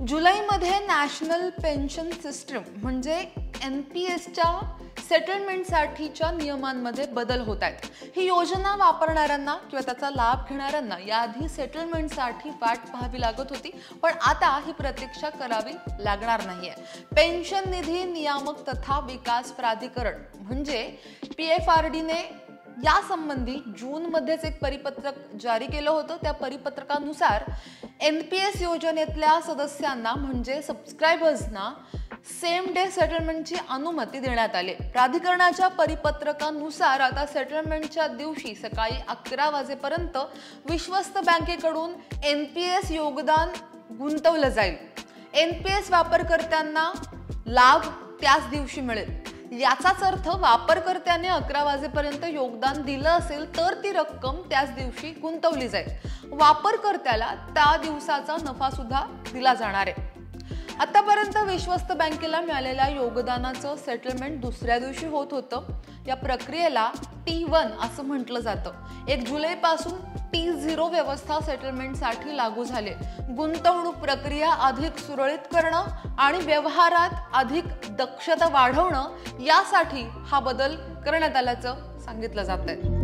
जुलैमध्ये national pension system म्हणजे NPSच्या सेटलमेंटसाठीच्या नियमांमध्ये बदल होत आहेत। ही योजना वापरणाऱ्यांना किंवा त्याचा लाभ घेणाऱ्यांना याआधी सेटलमेंटसाठी वाट पाहावी लागत होती, पण आता ही प्रतीक्षा करावी लागणार नाहीये। पेन्शन निधी नियामक तथा विकास प्राधिकरण म्हणजे PFRDने या संबंधी जून मध्येच एक परिपत्रक जारी केलं होतं। त्या परिपत्रकानुसार NPS योजनेतल्या सदस्यांना म्हणजे सबस्क्रायबर्सना सेम डे सेटलमेंटची अनुमती देण्यात आली। प्राधिकरणाच्या परिपत्रकानुसार आता सेटलमेंटच्या दिवशी सकाळी 11 वाजेपर्यंत विश्वस्त बँकेकडून NPS योगदान गुंतवलं जाईल। NPS वापरकर्त्यांना लाभ त्याच दिवशी मिळेल। याचाच अर्थ वापरकर्त्याने 11 वाजेपर्यंत योगदान दिलं असेल तर ती रक्कम त्याच दिवशी गुंतवली जाईल। वापरकर्त्याला त्या दिवसाचा नफा सुद्धा दिला जाणार आहे। आतापर्यंत विश्वस्त बँकेला मिळालेल्या योगदानाचं सेटलमेंट दुसऱ्या दिवशी होत होतं। या प्रक्रियेला T1 असं म्हटलं जातं। 1 जुलैपासून T0 व्यवस्था सेटलमेंटसाठी लागू झाले। गुंतवणूक प्रक्रिया अधिक सुरळीत करणं आणि व्यवहारात अधिक दक्षता वाढवणं यासाठी हा बदल करण्यात आल्याचं सांगितलं जातंय।